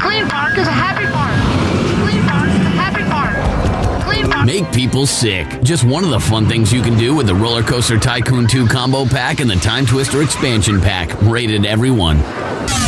Clean park is a happy park. Clean park is a happy park. Clean park. Make people sick. Just one of the fun things you can do with the RollerCoaster Tycoon 2 Combo Pack and the Time Twister Expansion Pack. Rated everyone.